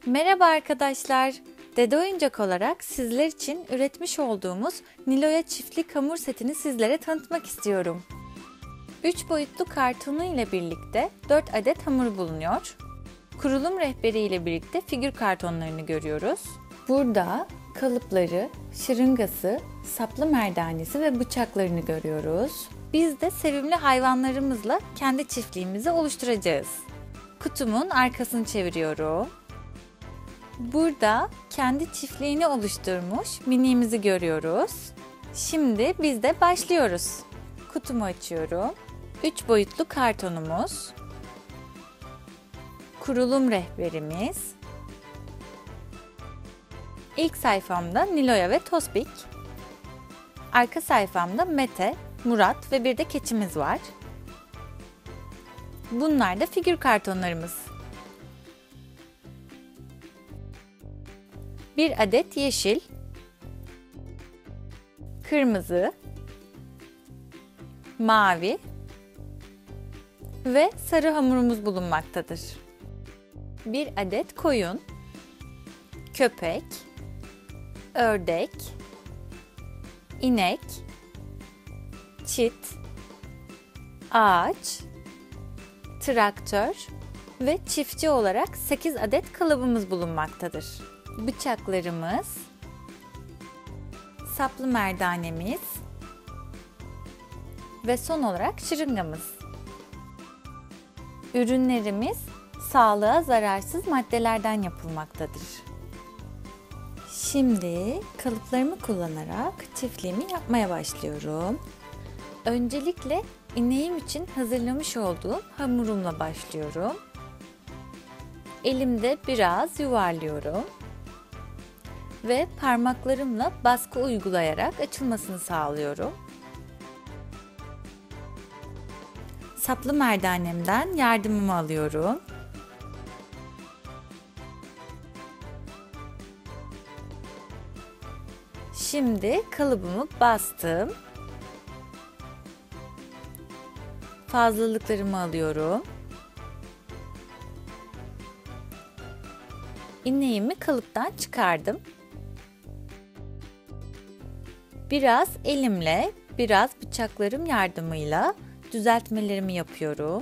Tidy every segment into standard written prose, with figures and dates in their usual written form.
Merhaba arkadaşlar. Dede Oyuncak olarak sizler için üretmiş olduğumuz Nilo'ya çiftlik hamur setini sizlere tanıtmak istiyorum. 3 boyutlu kartonu ile birlikte 4 adet hamur bulunuyor. Kurulum rehberi ile birlikte figür kartonlarını görüyoruz. Burada kalıpları, şırıngası, saplı merdanesi ve bıçaklarını görüyoruz. Biz de sevimli hayvanlarımızla kendi çiftliğimizi oluşturacağız. Kutumun arkasını çeviriyorum. Burada kendi çiftliğini oluşturmuş miniğimizi görüyoruz. Şimdi biz de başlıyoruz. Kutumu açıyorum. 3 boyutlu kartonumuz. Kurulum rehberimiz. İlk sayfamda Nilo'ya ve Tospik. Arka sayfamda Mete, Murat ve bir de keçimiz var. Bunlar da figür kartonlarımız. Bir adet yeşil, kırmızı, mavi ve sarı hamurumuz bulunmaktadır. Bir adet koyun, köpek, ördek, inek, çit, ağaç, traktör ve çiftçi olarak 8 adet kalıbımız bulunmaktadır. Bıçaklarımız, saplı merdanemiz ve son olarak şırıngamız. Ürünlerimiz sağlığa zararsız maddelerden yapılmaktadır. Şimdi kalıplarımı kullanarak çiftliğimi yapmaya başlıyorum. Öncelikle ineğim için hazırlamış olduğum hamurumla başlıyorum. Elimde biraz yuvarlıyorum ve parmaklarımla baskı uygulayarak açılmasını sağlıyorum. Saplı merdanemden yardımımı alıyorum. Şimdi kalıbımı bastım. Fazlalıklarımı alıyorum. İneğimi kalıptan çıkardım. Biraz elimle, biraz bıçaklarım yardımıyla düzeltmelerimi yapıyorum.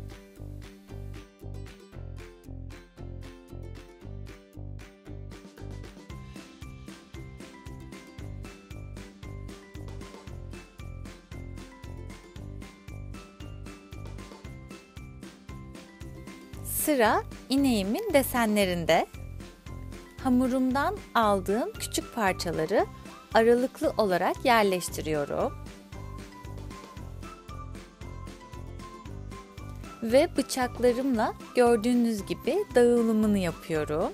Sıra ineğimin desenlerinde. Hamurumdan aldığım küçük parçaları aralıklı olarak yerleştiriyorum. Ve bıçaklarımla gördüğünüz gibi dağılımını yapıyorum.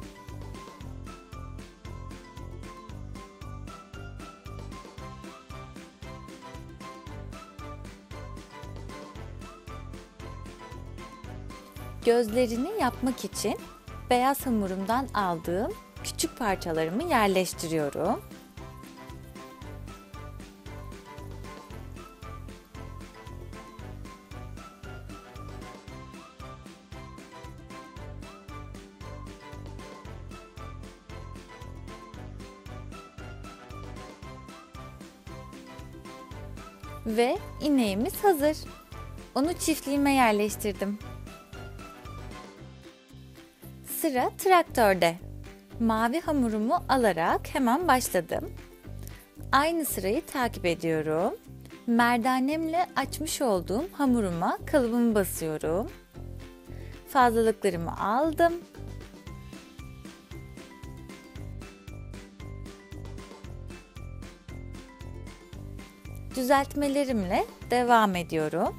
Gözlerini yapmak için beyaz hamurumdan aldığım küçük parçalarımı yerleştiriyorum. Ve ineğimiz hazır. Onu çiftliğime yerleştirdim. Sıra traktörde. Mavi hamurumu alarak hemen başladım. Aynı sırayı takip ediyorum. Merdanemle açmış olduğum hamuruma kalıbımı basıyorum. Fazlalıklarımı aldım. Düzeltmelerimle devam ediyorum.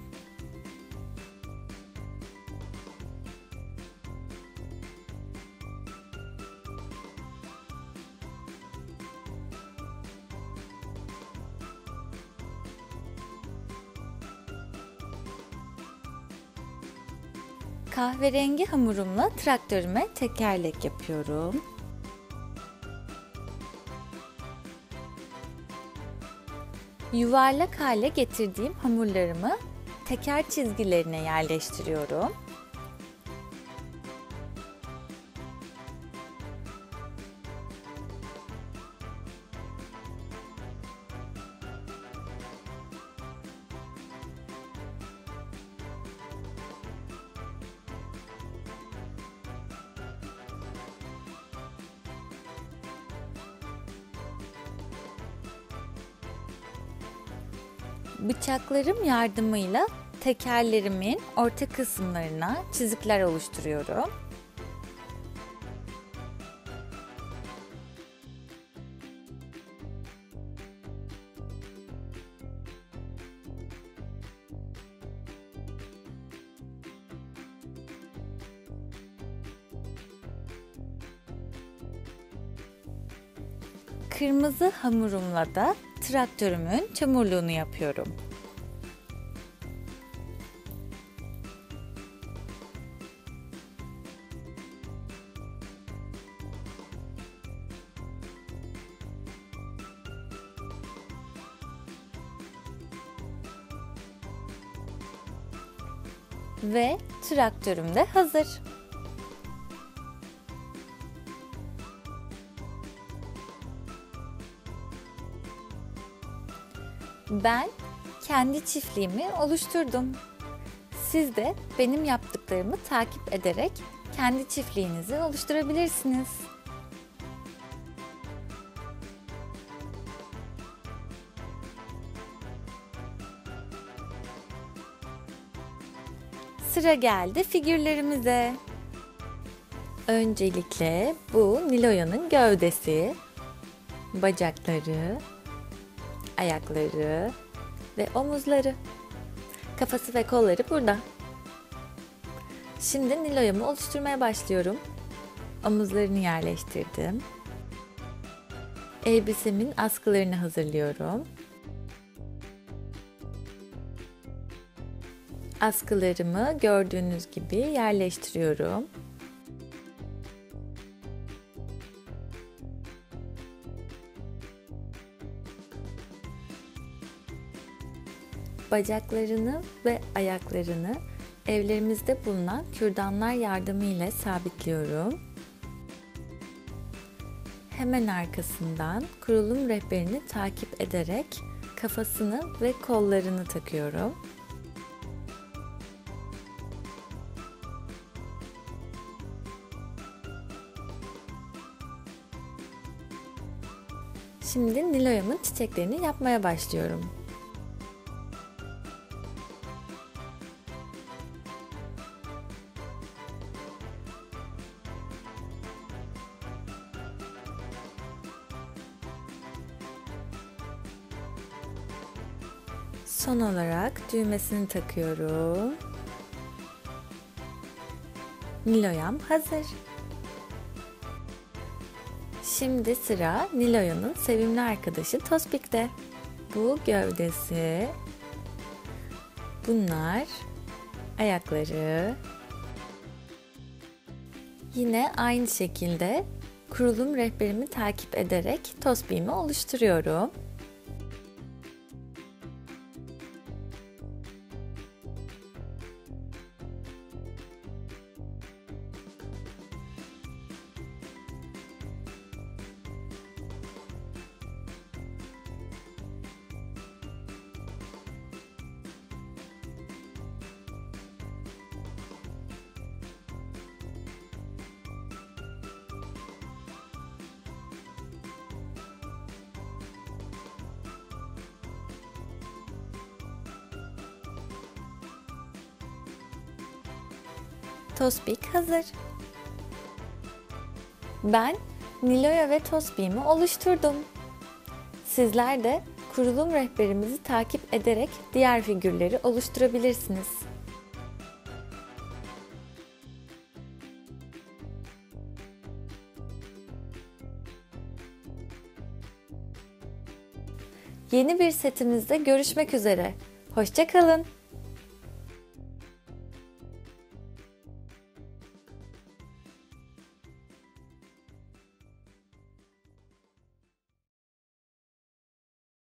Kahverengi hamurumla traktörüme tekerlek yapıyorum. Yuvarlak hale getirdiğim hamurlarımı teker çizgilerine yerleştiriyorum. Bıçaklarım yardımıyla tekerlerimin orta kısımlarına çizikler oluşturuyorum. Kırmızı hamurumla da traktörümün çamurluğunu yapıyorum. Ve traktörüm de hazır. Ben kendi çiftliğimi oluşturdum. Siz de benim yaptıklarımı takip ederek kendi çiftliğinizi oluşturabilirsiniz. Sıra geldi figürlerimize. Öncelikle bu Niloya'nın gövdesi, bacakları, ayakları ve omuzları. Kafası ve kolları burada. Şimdi Niloya'mı oluşturmaya başlıyorum. Omuzlarını yerleştirdim. Elbisemin askılarını hazırlıyorum. Askılarımı gördüğünüz gibi yerleştiriyorum. Bacaklarını ve ayaklarını evlerimizde bulunan kürdanlar yardımıyla sabitliyorum. Hemen arkasından kurulum rehberini takip ederek kafasını ve kollarını takıyorum. Şimdi Niloya'mın çiçeklerini yapmaya başlıyorum. Son olarak düğmesini takıyorum. Niloya'm hazır. Şimdi sıra Niloya'nın sevimli arkadaşı Tospik'te. Bu gövdesi, bunlar ayakları. Yine aynı şekilde kurulum rehberimi takip ederek Tospik'imi oluşturuyorum. Tospik hazır. Ben Niloya ve Tospik'imi oluşturdum. Sizler de kurulum rehberimizi takip ederek diğer figürleri oluşturabilirsiniz. Yeni bir setimizde görüşmek üzere. Hoşça kalın.